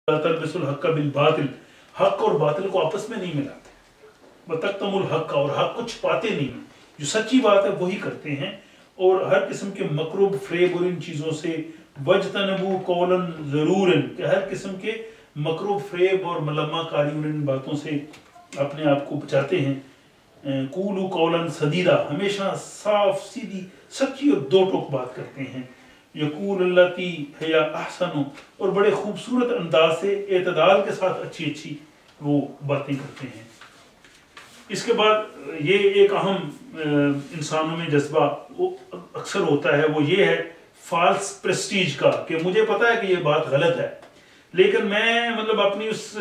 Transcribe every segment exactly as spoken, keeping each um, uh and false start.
तलबिसुल हक़ बिल-बातिल, हक और बातिल को आपस में नहीं मिलाते। वतक्तमुल हक़, और हक को छिपाते नहीं, जो सच्ची बात है वही करते हैं। और हर किस्म के मकरूब फ्रेब और इन चीज़ों से वजतनबू कौलन ज़रूरन, कि हर किस्म के मकरूब फ्रेब और मलम्मा कारी और इन बातों से अपने आप को बचाते हैं। कूलू कौलन सदीदा, हमेशा साफ सीधी सच्ची और दो टोक बात करते हैं। यकूल अल्लती हिया अहसनु, और बड़े खूबसूरत अंदाज से एतदाल के साथ अच्छी अच्छी वो बातें करते हैं। इसके बाद ये एक अहम इंसानों में जज्बा अक्सर होता है, वो ये है फाल्स प्रेस्टीज का, कि मुझे पता है कि ये बात गलत है लेकिन मैं मतलब अपनी उस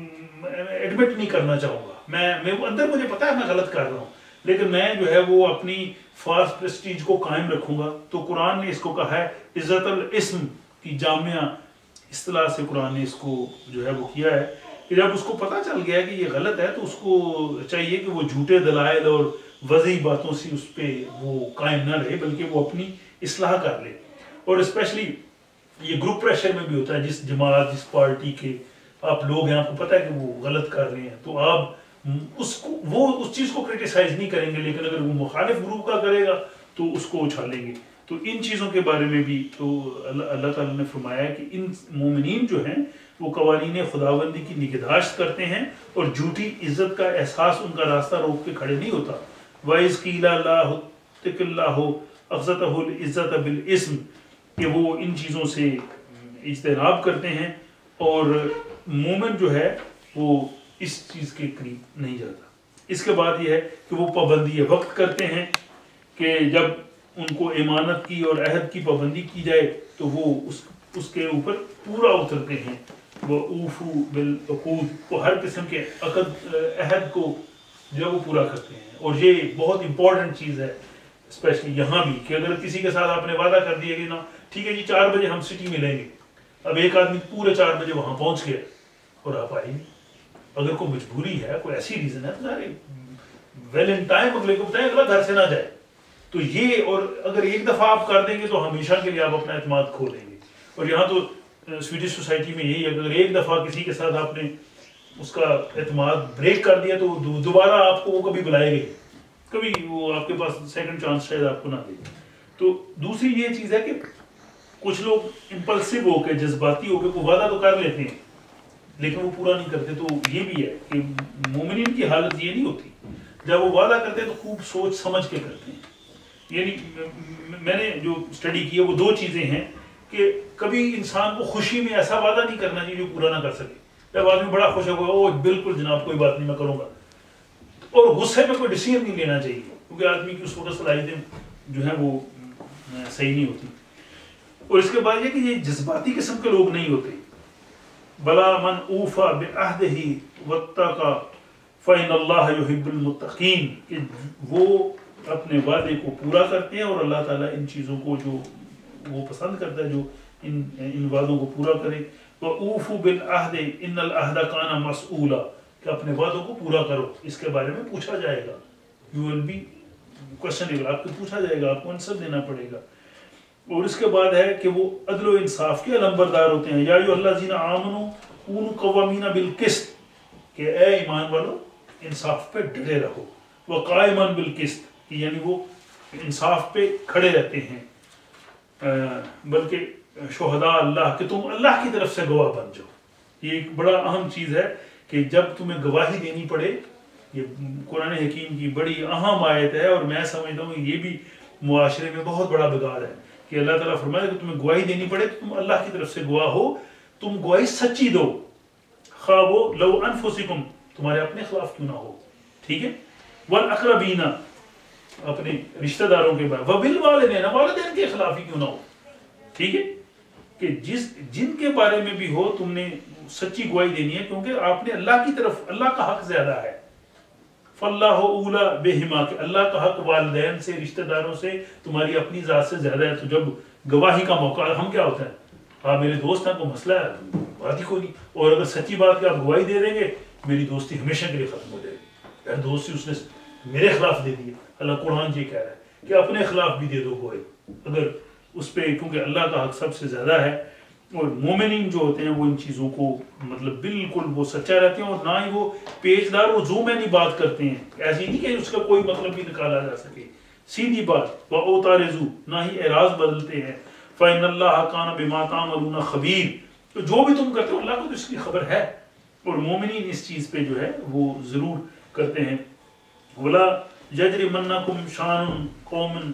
एडमिट नहीं करना चाहूँगा, मैं मैं अंदर मुझे पता है मैं गलत कर रहा हूँ लेकिन मैं जो है वो अपनी फाल्स प्रेस्टीज को कायम रखूँगा। तो कुरान ने इसको कहा है इज़्ज़तुल इस्म की जामिया इस्तिलाह से कुरान ने इसको जो है वो किया है कि जब उसको पता चल गया कि ये गलत है तो उसको चाहिए कि वो झूठे दलाइल और वज़ी बातों से उस पर वो कायम ना रहे, बल्कि वो अपनी इस्लाह कर ले। और स्पेशली ये ग्रुप प्रेशर में भी होता है, जिस जमात जिस पार्टी के आप लोग हैं, आपको पता है कि वो गलत कर रहे हैं तो आप उसको वो उस चीज़ को क्रिटिसाइज नहीं करेंगे, लेकिन अगर वो मुखालिफ ग्रुप का करेगा तो उसको उछालेंगे। तो इन चीज़ों के बारे में भी तो अल्लाह ताला ने फरमाया है कि इन मोमिनीन जो हैं वो कवानीन खुदाबंदी की निगहदाश्त करते हैं और झूठी इज्जत का एहसास उनका रास्ता रोक के खड़े नहीं होता। वाइज़ कीला लाहु तिकल्लाहु अफ़ज़तहुल इज़्ज़त बिल इस्म, कि वो इन चीज़ों से इज्तनाब करते हैं और मोमिन जो है वो इस चीज़ के करीब नहीं जाता। इसके बाद ये है कि वो पाबंदी वक्त करते हैं कि जब उनको इमानत की और अहद की पाबंदी की जाए तो वो उस उसके ऊपर पूरा उतरते हैं। वो ऊफू बिल अकूद, वो हर किस्म के अकद अहद को जो है वो पूरा करते हैं। और ये बहुत इंपॉर्टेंट चीज़ है स्पेशली यहाँ भी, कि अगर किसी के साथ आपने वादा कर दिया कि ना ठीक है जी चार बजे हम सिटी मिलेंगे, अब एक आदमी पूरे चार बजे वहाँ पहुँच गया और आप आए नहीं, अगर कोई मजबूरी है, कोई ऐसी रीज़न है तो सारे वेल इन टाइम अगले को बताएं, अगला घर से ना जाए। तो ये, और अगर एक दफ़ा आप कर देंगे तो हमेशा के लिए आप अपना एतमाद खो देंगे। और यहाँ तो स्वीडिश सोसाइटी में यही है, अगर एक दफ़ा किसी के साथ आपने उसका एतमाद ब्रेक कर दिया तो दोबारा आपको वो कभी बुलाएगा ही, कभी वो आपके पास सेकंड चांस शायद आपको ना दे। तो दूसरी ये चीज़ है कि कुछ लोग इम्पल्सिव होकर, जज्बाती होकर को वादा तो कर लेते हैं लेकिन वो पूरा नहीं करते। तो ये भी है कि मोमिनीन की हालत ये नहीं होती, जब वो वादा करते हैं तो खूब सोच समझ के करते हैं। यानी मैंने जो स्टडी की है वो दो चीज़ें हैं कि कभी इंसान को खुशी में ऐसा वादा नहीं करना चाहिए जो पूरा ना कर सके। जब आदमी बड़ा खुश होगा, ओ बिल्कुल जनाब कोई बात नहीं मैं करूँगा, और गुस्से में कोई डिसीजन नहीं लेना चाहिए क्योंकि आदमी की उस वक्त सलाहियतें जो है वो सही नहीं होती। और इसके बाद ये कि ये जज्बाती किस्म के लोग नहीं होते। बला मन ऊफा बिअहदिही वत्तका फ़इन्नल्लाह युहिब्बुल मुत्तक़ीन, कि वो अपने वादे को पूरा करते हैं और अल्लाह ताला इन चीज़ों को जो वो पसंद करता है जो इन इन वादों को पूरा करे। व ऊफू बिल अहदे इन्नल अहदा काना मसऊला, कि अपने वादों को पूरा करो, इसके बारे में पूछा जाएगा, यू विल बी क्वेश्चनेबल, आपको पूछा जाएगा, आपको आंसर देना पड़ेगा। और इसके बाद है कि वो अदल व इंसाफ के अलंबरदार होते हैं। या अय्युहल्लज़ीना आमनू कूनू क़व्वामीना बिल क़िस्त, कि ए ईमान वालो इंसाफ पे डटे रहो। व क़ाइमन बिल क़िस्त, यानी वो इंसाफ पे खड़े रहते हैं, बल्कि शुहदा अल्लाह, कि तुम अल्लाह की तरफ से गवाह बन जाओ। ये एक बड़ा अहम चीज़ है कि जब तुम्हें गवाही देनी पड़े, ये कुरान हकीम की बड़ी अहम आयत है और मैं समझता हूँ ये भी मुआशरे में बहुत बड़ा बिगाड़ है कि अल्लाह ताला फरमाया कि तुम्हें गवाही देनी पड़े तो तुम अल्लाह की तरफ से गवाह हो, तुम गवाही सच्ची दो, खा वो लव अनफुसिकुम, तुम्हारे अपने खिलाफ क्यों ना हो, ठीक है। वल अक़रबीना, अपने रिश्तेदारों के बाद, व बिल वालिदैन, वालिदैन के खिलाफ ही क्यों ना हो, ठीक है, कि जिस जिनके बारे में भी हो तुमने सच्ची गवाही देनी है, क्योंकि आपने अल्लाह की तरफ, अल्लाह का हक ज्यादा है। फल्लाहु औला बिहिमा, के अल्लाह का हक वालिदैन से, रिश्तेदारों से, तुम्हारी अपनी जात से ज्यादा है। तो जब गवाही का मौका, हम क्या होता है, आप मेरे दोस्त हैं, कोई मसला है, बात ही कोई नहीं, और अगर सच्ची बात की आप गवाही दे देंगे मेरी दोस्ती हमेशा के लिए खत्म हो जाएगी। यार दोस्ती उसने मेरे खिलाफ दे दी है, अल्लाह कुरान जी कह रहा है कि अपने खिलाफ भी दे दो गवाही अगर उस पर, क्योंकि अल्लाह का हक सबसे ज्यादा है। اور مومنین جو ہوتے ہیں وہ ان چیزوں کو مطلب بالکل وہ سچا رہتے ہیں، اور نہ ہی وہ پیچ دار وہ زو میں نہیں بات کرتے ہیں، ایسی نہیں کہ اس کا کوئی مطلب بھی نکالا جا سکے، سیدھی بات، وَأَوْتَارِزُ نہ ہی اعراض بدلتے ہیں، فَإِنَّ اللَّهَ كَانَ بِمَا تَعْمَلُونَ خَبِيرٌ تو جو بھی تم کرتے ہو اللہ کو تو اس کی خبر ہے، اور مومنین اس چیز پہ جو ہے وہ ضرور کرتے ہیں۔ وَلَا يَجْرِمَنَّكُمْ شَانٌ قَوْمٍ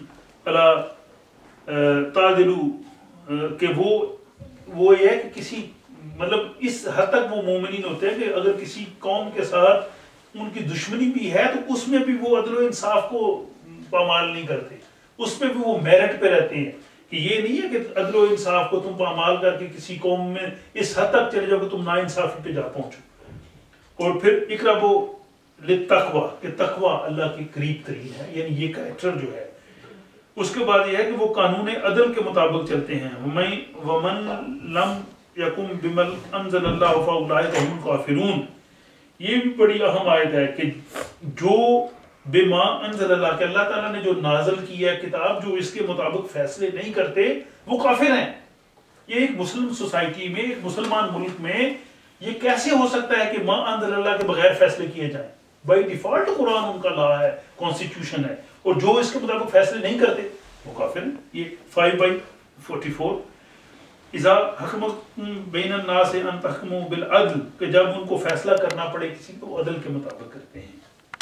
أَلَا تَعْدِلُوا کہ وہ وہ یہ ہے کہ کسی مطلب اس حد تک وہ مومنین ہوتے ہیں کہ اگر کسی قوم کے ساتھ ان کی دشمنی بھی ہے تو اس میں بھی وہ عدل و انصاف کو پامال نہیں کرتے، اس میں بھی وہ میرٹ پہ رہتے ہیں، کہ یہ نہیں ہے کہ عدل و انصاف کو تم پامال کر کے کسی قوم میں اس حد تک چلے جاؤ کہ تم نا انصافی پہ جا پہنچو۔ اور پھر اقربوا للتقوی کہ تقوی اللہ کے قریب ترین ہے، یعنی یہ کریکٹر جو ہے۔ اس کے بعد یہ ہے کہ وہ قانون عدل کے مطابق چلتے ہیں، وَمَن لَمْ يَكُمْ بِمَنْ أَنزَلَ اللَّهُ فَأُولَٰئِكَ هُمُ الْكَافِرُونَ یہ بھی بڑی اہم آیت ہے کہ جو بما انزل اللہ کہ اللہ تعالیٰ نے جو نازل کیا ہے کتاب جو اس کے مطابق فیصلے نہیں کرتے وہ کافر ہیں۔ یہ ایک مسلم سوسائٹی میں، ایک مسلمان ملک میں یہ کیسے ہو سکتا ہے کہ ما انزل اللہ کے بغیر فیصلے کیے جائیں؟ بائی ڈیفالٹ قرآن ان کا لا ہے، کانسٹیٹیوشن ہے، اور جو اس کے مطابق فیصلے نہیں کرتے وہ کافر ہیں۔ یہ فائیو بائی فورٹی فور اذا حکمکم بین الناس ان تحکموا بالعدل کہ جب ان کو فیصلہ کرنا پڑے کسی کو وہ عدل کے مطابق کرتے ہیں۔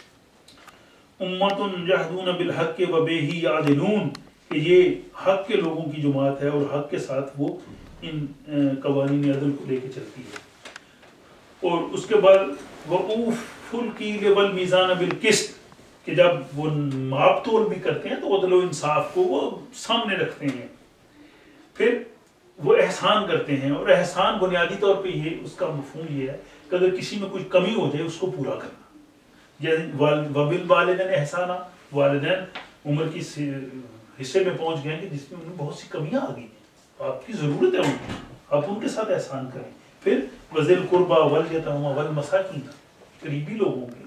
امۃ یہدون بالحق وبہ یعدلون کہ یہ حق کے لوگوں کی جماعت ہے اور حق کے ساتھ وہ ان قوانین عدل کو لے کے چلتی ہے۔ اور اس کے بعد وَأَوْفُوا الْكَيْلَ وَالْمِيزَانَ بِالْقِسْطِ کہ جب وہ ماپ تول بھی کرتے ہیں تو عدل و انصاف کو وہ سامنے رکھتے ہیں۔ پھر وہ احسان کرتے ہیں، اور احسان بنیادی طور پہ یہ اس کا مفہوم یہ ہے کہ اگر کسی میں کچھ کمی ہو جائے اس کو پورا کرنا، جیسے وَبِالْوَالِدَيْنِ احسانًا والدین عمر کی حصے میں پہنچ گئے ہیں کہ جس میں انہیں بہت سی کمیاں آ گئی ہیں، آپ کی ضرورت ہے ان کی، آپ ان کے ساتھ احسان کریں۔ پھر وَذِي الْقُرْبَى وَالْيَتَامَى وَالْمَسَاكِينَ قریبی لوگوں کے